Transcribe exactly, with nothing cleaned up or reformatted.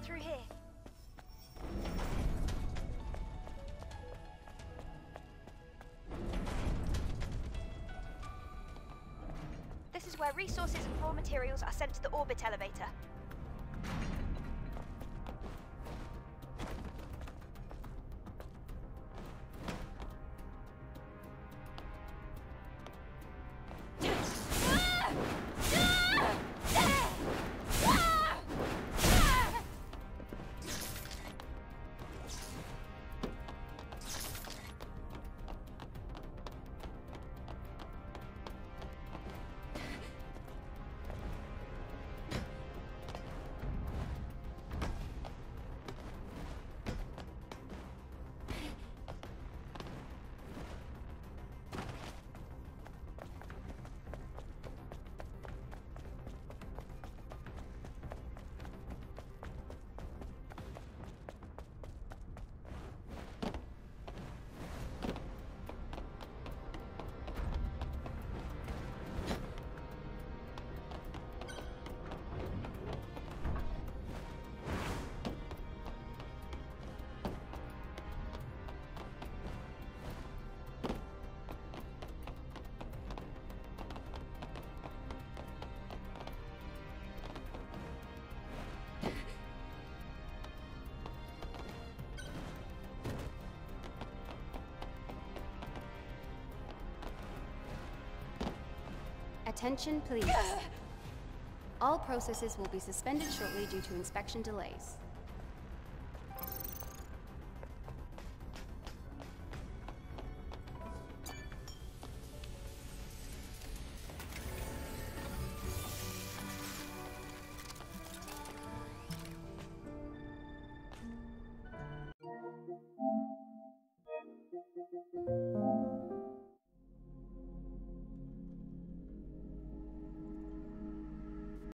out through here. This is where resources and raw materials are sent to the orbit elevator. Attention, please. All processes will be suspended shortly due to inspection delays.